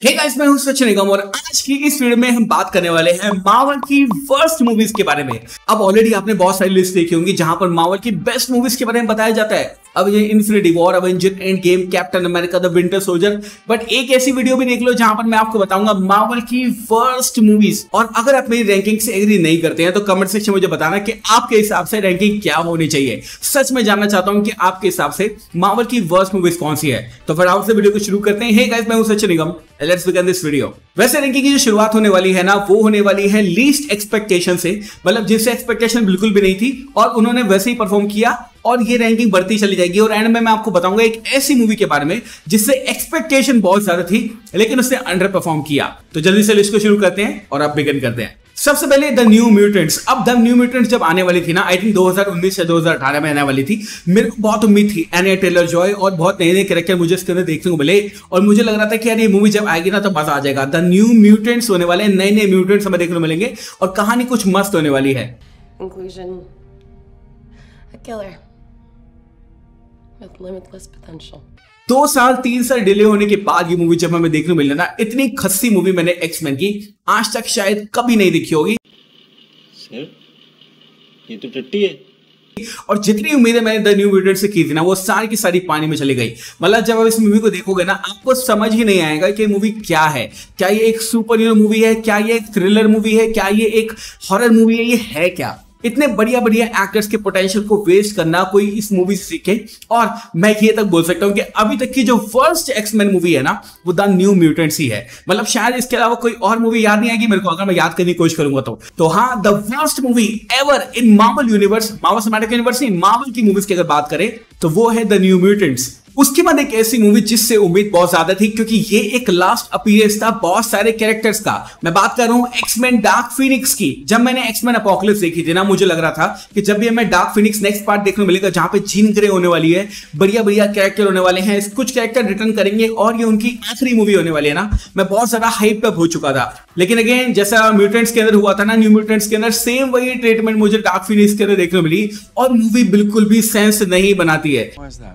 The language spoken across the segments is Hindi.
हे गाइस, मैं हूं सचिन निगम और आज की इस वीडियो में हम बात करने वाले हैं मार्वल की वर्स्ट मूवीज के बारे में। अब ऑलरेडी आपने बहुत सारी लिस्ट देखी होंगी जहां पर मार्वल की बेस्ट मूवीज के बारे में बताया जाता है। अब ये infinity war, avenger end game, captain America, the winter soldier, but एक ऐसी वीडियो भी देख लो जहां पर मैं आपको बताऊंगा मार्वल की वर्स्ट मूवीज। और अगर आप मेरी रैंकिंग से एग्री नहीं करते हैं तो कमेंट सेक्शन में मुझे बताना कि आपके हिसाब से रैंकिंग क्या होनी चाहिए। सच में जानना चाहता हूं कि आपके हिसाब से मार्वल की वर्स्ट मूवीज कौन सी है। तो फटाफट से वीडियो को शुरू करते हैं। हे गाइस, मैं हूं Sachin Nigam, let's begin this video. वैसे रैंकिंग की जो शुरुआत होने वाली है ना, वो होने वाली है लीस्ट एक्सपेक्टेशन से, मतलब जिससे एक्सपेक्टेशन बिल्कुल भी नहीं थी और उन्होंने वैसे ही परफॉर्म किया और ये रैंकिंग बढ़ती चली जाएगी। और एंड में मैं आपको बताऊंगा एक ऐसी मूवी के बारे में जिससे एक्सपेक्टेशन बहुत ज्यादा थी लेकिन उसने अंडर परफॉर्म किया। तो जल्दी से लिस्ट को शुरू करते हैं और आप बिगिन करते हैं। सबसे पहले द न्यू म्यूटेंट्स। अब द न्यू म्यूटेंट्स जब आने वाली थी ना, आई थिंक 2019 या 2018 में आने वाली थी, मेरे को बहुत उम्मीद थी। एनिया टेलर जॉय और बहुत नए नए कैरेक्टर मुझे इसके अंदर देखने को मिले और मुझे लग रहा था कि यार ये मूवी जब आएगी ना तो मजा आ जाएगा। द न्यू म्यूटेंट्स होने वाले, नए नए म्यूटेंट्स हमें देखने को मिलेंगे और कहानी कुछ मस्त होने वाली है। Inclusion, a killer with limitless potential. 2 साल 3 साल डिले होने के बाद ये मूवी जब हमें देखने को मिले ना, इतनी खस्सी मूवी मैंने एक्समैन की आज तक शायद कभी नहीं देखी होगी। सर, ये तो टट्टी है। और जितनी उम्मीदें मैंने द न्यू म्यूटेंट से की थी ना, वो सारी की सारी पानी में चली गई। मतलब जब आप इस मूवी को देखोगे ना, आपको समझ ही नहीं आएगा कि मूवी क्या है। क्या ये एक सुपर हीरो मूवी है, क्या ये एक थ्रिलर मूवी है, क्या ये एक हॉरर मूवी है, ये है क्या। इतने बढ़िया बढ़िया एक्टर्स के पोटेंशियल को वेस्ट करना कोई इस मूवी से सीखे। और मैं ये तक बोल सकता हूं कि अभी तक की जो फर्स्ट एक्समैन मूवी है ना, वो द न्यू म्यूटेंट्स ही है। मतलब शायद इसके अलावा कोई और मूवी याद नहीं आएगी मेरे को, अगर मैं याद करने की कोशिश करूंगा तो हाँ, the worst movie ever in Marvel universe, Marvel cinematic universe, Marvel की मूवीज की अगर बात करें तो वो है द न्यू म्यूटेंट्स। उसके बाद एक ऐसी मूवी जिससे उम्मीद बहुत ज्यादा थी क्योंकि ये एक लास्ट अपीयरेंस था बहुत सारे कैरेक्टर्स का। मैं बात कर रहा हूं एक्समैन डार्क फिनिक्स की। जब मैंने एक्समैन अपोकलिप्स देखी थी ना, मुझे लग रहा था कि जब भी हमें डार्क फिनिक्स नेक्स्ट पार्ट देखने को मिलेगा जहां पे जीन ग्रे होने वाली है, बढ़िया बढ़िया कैरेक्टर होने वाले हैं, कुछ कैरेक्टर रिटर्न करेंगे और ये उनकी आखिरी मूवी होने वाली है ना, मैं बहुत ज्यादा हाइप अप हो चुका था। लेकिन अगेन जैसा म्यूटेंट्स के अंदर हुआ था ना, न्यू म्यूटेंट्स के अंदर सेम वही ट्रीटमेंट मुझे डार्क फिनिक्स के अंदर देखने को मिली और मूवी बिल्कुल भी सेंस नहीं बनाती है।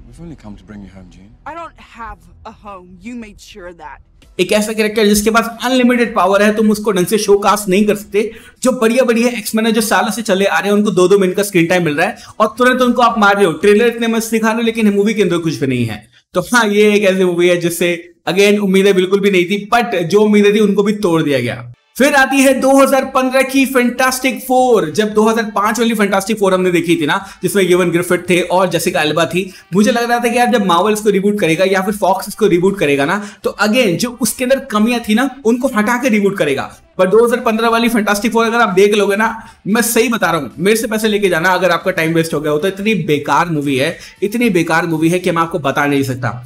I don't have a home. You made sure that. एक ऐसा कैरेक्टर जिसके पास अनलिमिटेड पावर है, तुम उसको ढंग से शोकास्ट नहीं कर सकते। जो बढ़िया बढ़िया एक्समैन है जो सालों से चले आ रहे हैं, उनको 2-2 मिनट का स्क्रीन टाइम मिल रहा है और तुरंत उनको आप मार रहे हो। ट्रेलर इतने मस्त दिखा रहे हो लेकिन मूवी के अंदर कुछ भी नहीं है। तो हाँ, ये एक ऐसी मूवी है जिससे अगेन उम्मीदें बिल्कुल भी नहीं थी, बट जो उम्मीदें थी उनको भी तोड़ दिया गया। फिर आती है 2015 की फैंटास्टिक 4। जब 2005 वाली फैंटास्टिक 4 हमने देखी थी ना, जिसमें यूवन ग्रिफिथ थे और जेसिका अल्बा थी, मुझे लग रहा था कि यार जब मार्वल इसको रिबूट करेगा या फिर फॉक्स इसको रिबूट करेगा ना, तो अगेन जो उसके अंदर कमियां थी ना, उनको हटा के रिबूट करेगा। पर 2015 वाली फैंटास्टिक 4 अगर आप देख लोगे ना, मैं सही बता रहा हूं, मेरे से पैसे लेके जाना अगर आपका टाइम वेस्ट हो गया हो तो। इतनी बेकार मूवी है, इतनी बेकार मूवी है कि मैं आपको बता नहीं सकता।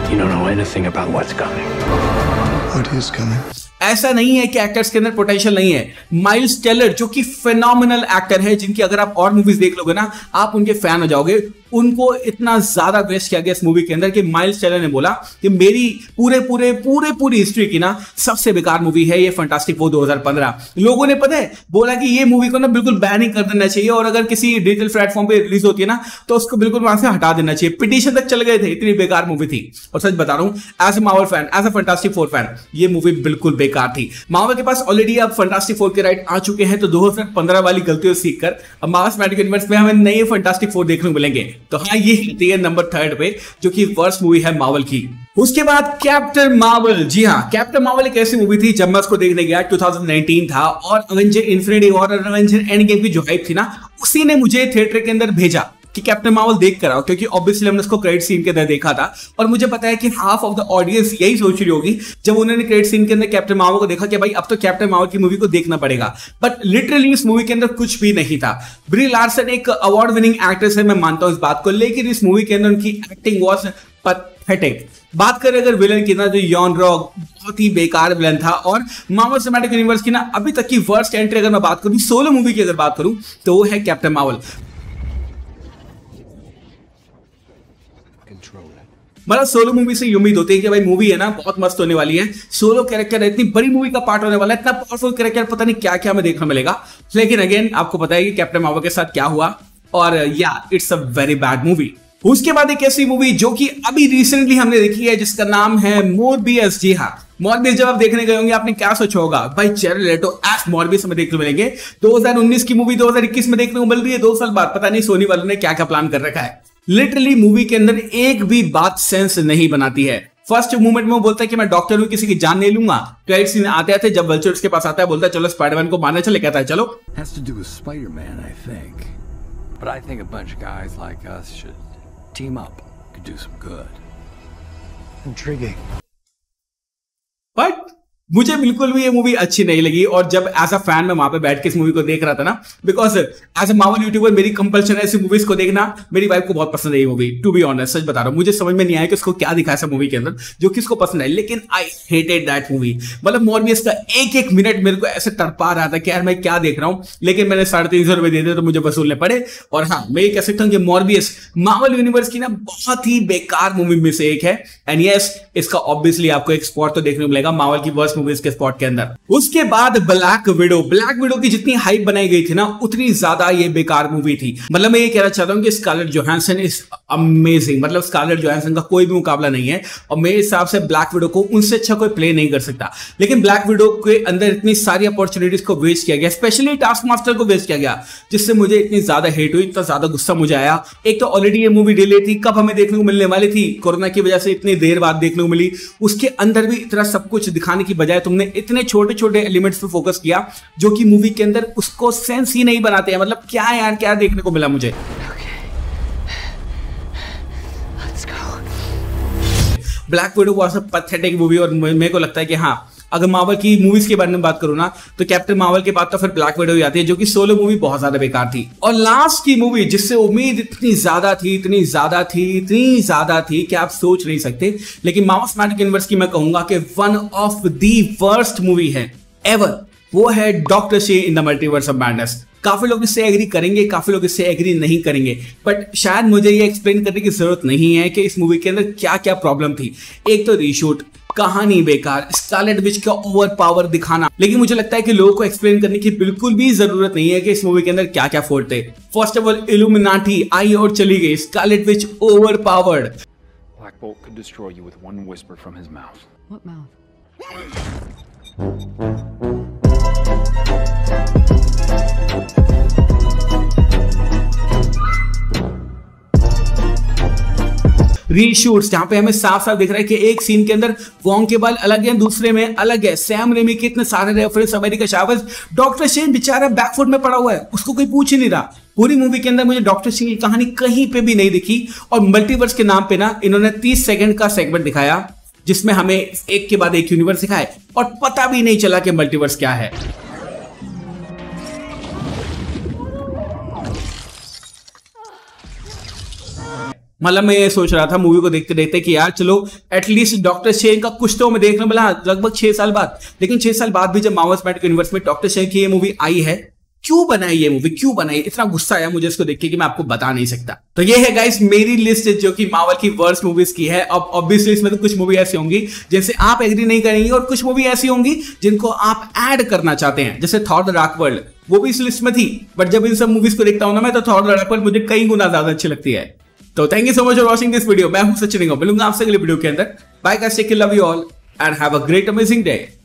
ऐसा नहीं है कि एक्टर्स के अंदर पोटेंशियल नहीं है। माइल्स टेलर जो कि फिनोमिनल एक्टर है, जिनकी अगर आप और मूवीज देख लोगे ना, आप उनके फैन हो जाओगे। उनको इतना ज्यादा वेस्ट किया गया इस मूवी के अंदर कि माइल्स टेलर ने बोला कि मेरी पूरी हिस्ट्री की ना सबसे बेकार मूवी है ये फैंटास्टिक 4 2015। लोगों ने पता है बोला कि ये मूवी को ना बिल्कुल बैन ही कर देना चाहिए और अगर किसी डिजिटल प्लेटफॉर्म पे रिलीज होती है ना तो उसको बिल्कुल वहां से हटा देना चाहिए। पिटीशन तक चल गए थे, इतनी बेकार मूवी थी। और सच बता रहा हूं, as a Marvel fan, as a fantastic 4 fan, ये मूवी बिल्कुल बेकार थी। मार्वल के पास ऑलरेडी अब फैंटास्टिक 4 के राइट आ चुके हैं, तो 2015 वाली गलतियों से सीखकर अब मार्वल सिनेमैटिक यूनिवर्स में हमें नए फैंटास्टिक 4 देखने को मिलेंगे। तो हाँ, ये होती है नंबर 3 पे जो कि वर्स्ट मूवी है मार्वल की। उसके बाद कैप्टन मार्वल। जी हाँ, कैप्टन मार्वल एक ऐसी मूवी थी जब मैं उसको देखने गया, 2019 था और अवेंजर इन्फिनिटी वॉर और अवेंजर एंड गेम की जो हाइप थी ना, उसी ने मुझे थिएटर के अंदर भेजा कि कैप्टन मार्वल देख कर आओ, क्योंकि ऑब्वियसली हमने उसको क्रेडिट सीन के अंदर देखा था और मुझे पता है कि हाफ ऑफ द ऑडियंस यही सोच रही होगी जब उन्होंने क्रेडिट सीन के अंदर कैप्टन मार्वल को देखा कि भाई अब तो कैप्टन मार्वल की मूवी को देखना पड़ेगा। बट लिटरली इस मूवी के अंदर कुछ भी नहीं था। ब्री लार्सन एक अवार्ड विनिंग एक्ट्रेस है, मैं मानता हूं इस बात को, लेकिन इस मूवी के अंदर उनकी एक्टिंग वॉज पैथेटिक। बात करें अगर विलन की ना, जो यॉन रॉक बहुत ही बेकार विलन था। और मार्वल सिनेमैटिक यूनिवर्स की ना अभी तक की वर्स्ट एंट्री अगर मैं बात करूं, सोलो मूवी की अगर बात करूं, तो वो है कैप्टन मार्वल। मतलब सोलो मूवी से उम्मीद होती है कि भाई मूवी है ना बहुत मस्त होने वाली है, सोलो कैरेक्टर है, इतनी बड़ी मूवी का पार्ट होने वाला है, इतना पावरफुल कैरेक्टर, पता नहीं क्या क्या हमें देखने मिलेगा। लेकिन अगेन आपको पता है कि कैप्टन मार्वल के साथ क्या हुआ और या it's a very bad movie. उसके बाद एक ऐसी मूवी जो कि अभी रिसेंटली हमने देखी है जिसका नाम है मोरबियस। जी हाँ, मॉर्बियस जब आप देखने गए होंगे आपने क्या सोचा होगा, भाई जेरेड लेटो एस मॉर्बियस में देखने को मिलेंगे। 2019 की मूवी 2021 में देखने को मिल रही है 2 साल बाद। पता नहीं सोनी वालों ने क्या क्या प्लान कर रखा है। लिटरली मूवी के अंदर एक भी बात सेंस नहीं बनाती है। फर्स्ट मूवमेंट में वो बोलता है कि मैं डॉक्टर हूं, किसी की जान नहीं लूंगा। क्रेडिट सीन आते आते जब वल्चर उसके पास आता है, बोलता है चलो स्पाइडरमैन को मारने चले, कहता है चलो। Has to do with Spider-Man, I think. But I think a bunch of guys like us should team up. Could do some good. Intriguing. But मुझे बिल्कुल भी ये मूवी अच्छी नहीं लगी। और जब एज अ फैन मैं वहां पे बैठ के इस मूवी को देख रहा था ना, because as a Marvel YouTuber मेरी कंपल्शन है ऐसी मूवीज को देखना। मेरी वाइफ को बहुत पसंद है ये मूवी, टू बी ऑनेस्ट सच बता रहा हूं। मुझे समझ में नहीं आया कि उसको क्या दिखाया था मूवी के अंदर जो कि उसको पसंद है, लेकिन आई हेटेड दैट मूवी। मतलब मॉर्बियस का एक एक मिनट मेरे को ऐसे तड़पा रहा था कि यार मैं क्या देख रहा हूं, लेकिन मैंने 350 रुपए दे दिए तो मुझे वसूलने पड़े। और हाँ, मैं ये कह सकता हूं कि मॉर्बियस मार्वल यूनिवर्स की ना बहुत ही बेकार मूवी में से एक है। एंड यस, इसका ऑब्वियसली आपको एक स्पॉट तो देखने को मिलेगा मार्वल की वर्स्ट मूवीज के स्पॉट के अंदर। उसके बाद ब्लैक विडो की जितनी हाइप बनाई गई थी ना, उतनी ज्यादा ये बेकार मूवी थी। मतलब मैं ये कहना चाहता हूं कि स्कारलेट जोहानसन इज अमेजिंग। मतलब स्कारलेट जोहानसन का कोई भी मुकाबला नहीं है और मेरे हिसाब से ब्लैक विडो को उनसे अच्छा कोई प्ले नहीं कर सकता। लेकिन ब्लैक विडो के अंदर इतनी सारी अपॉर्चुनिटीज को वेस्ट किया गया, स्पेशली टास्क मास्टर को वेस्ट किया गया, जिससे मुझे इतनी ज्यादा हेट हुई, इतना ज्यादा गुस्सा मुझे आया। एक तो ऑलरेडी ये मूवी डिले थी, कब हमें देखने को मिलने वाली थी, कोरोना की वजह से इतनी देर बाद देखने को मिली। उसके अंदर भी इतना सब कुछ दिखाने की बजाय तुमने इतने छोटे छोटे एलिमेंट्स पे फोकस किया जो कि मूवी के अंदर उसको सेंस ही नहीं बनाते हैं। मतलब क्या है यार, क्या देखने को मिला मुझे। Black Widow was a pathetic movie और मेरे को लगता है कि हाँ, अगर मार्वल की मूवीज के बारे में बात करूं ना तो कैप्टन मार्वल के बाद तो फिर ब्लैक विडो ही आती है, जो कि सोलो मूवी बहुत ज्यादा बेकार थी। और लास्ट की मूवी जिससे उम्मीद इतनी ज्यादा थी कि आप सोच नहीं सकते। लेकिन मार्वल सिनेमैटिक यूनिवर्स की मैं कहूंगा कि one of the worst movie है एवर, वो है Doctor Strange in the Multiverse of Madness. काफी लोग इससे एग्री करेंगे, काफी लोग इससे एग्री नहीं करेंगे, बट शायद मुझे ये एक्सप्लेन करने की जरूरत नहीं है कि इस मूवी के अंदर क्या क्या प्रॉब्लम थी। एक तो रीशूट, कहानी बेकार, स्कारलेट विच का ओवर पावर दिखाना। लेकिन मुझे लगता है कि लोगों को एक्सप्लेन करने की बिल्कुल भी जरूरत नहीं है कि इस मूवी के अंदर क्या क्या फॉल्ट थे। फर्स्ट ऑफ ऑल, इल्यूमिनाटी आई और चली गई, Scarlet Witch overpowered. Black Bolt could destroy you with one whisper from his mouth. What mouth? Reshoots जहां पे हमें साफ साफ दिख रहा है कि एक सीन के अंदर वोंग के बाल अलग है, दूसरे में अलग है। सैम रेमी के इतने सारे रेफरेंस, अमेरिका शावर्स, डॉक्टर स्ट्रेंज बेचारा बैकफुट में पड़ा हुआ है, उसको कोई पूछ ही नहीं रहा। पूरी मूवी के अंदर मुझे डॉक्टर स्ट्रेंज की कहानी कहीं पे भी नहीं दिखी। और मल्टीवर्स के नाम पे ना इन्होंने 30 सेकंड का सेगमेंट दिखाया जिसमें हमें एक के बाद एक यूनिवर्स दिखाए और पता भी नहीं चला कि मल्टीवर्स क्या है। मतलब मैं ये सोच रहा था मूवी को देखते देखते कि यार चलो एटलीस्ट डॉक्टर स्ट्रेंज का कुछ तो मैं देखने मिला लगभग 6 साल बाद। लेकिन 6 साल बाद भी जब मार्वल सिनेमैटिक यूनिवर्स में डॉक्टर स्ट्रेंज की ये मूवी आई है, क्यों बनाई ये मूवी, क्यों बनाई? इतना गुस्सा आया मुझे इसको देख के कि मैं आपको बता नहीं सकता। तो ये है गाइस मेरी लिस्ट जो कि मार्वल की वर्स्ट मूवीज की है। अब ऑब्वियसली इसमें तो कुछ मूवी ऐसी होंगी जिनसे आप एग्री नहीं करेंगे और कुछ मूवी ऐसी होंगी जिनको आप ऐड करना चाहते हैं, जैसे थॉर द डार्क वर्ल्ड, वो भी इस लिस्ट में थी। बट जब इन सब मूवीज को देखता हूं ना मैं, तो थॉर द डार्क वर्ल्ड मुझे कई गुना ज्यादा अच्छी लगती है। तो thank you so much for watching this video. मैं हूं सचिन, मिलूंगा आपसे अगले वीडियो के अंदर। Bye guys, take care, love you all and have a great amazing day.